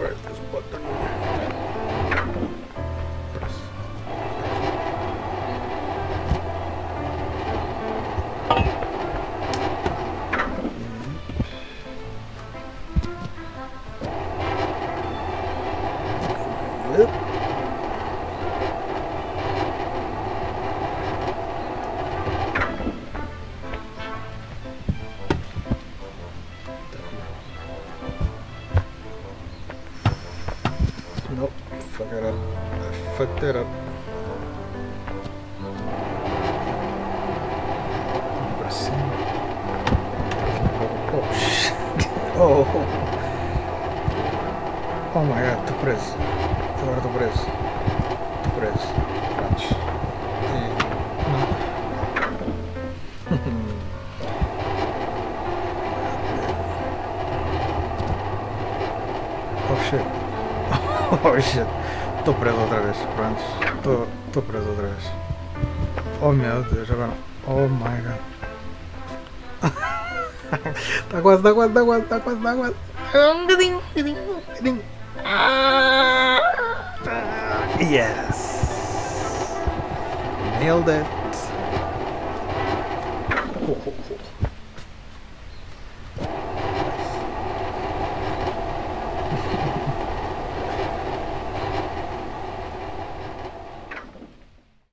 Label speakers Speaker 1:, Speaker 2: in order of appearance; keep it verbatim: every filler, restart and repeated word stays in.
Speaker 1: Where is this button? Press. Yep. Nope, fuck it up. I fucked it up. Pressing. Oh, oh shit. Oh. Oh my god, tô preso. Agora tô preso. Tô preso. Pronto. E... Não. Oh shit. Oh shit. Tô preso outra vez. Pronto. Tô, tô preso outra vez. Oh meu Deus, agora. Oh my god. Tá quase, tá quase, tá quase, tá quase, tá quase. Um bocadinho, um bocadinho, um bocadinho. Ah, yes. Nailed it. Oh, oh.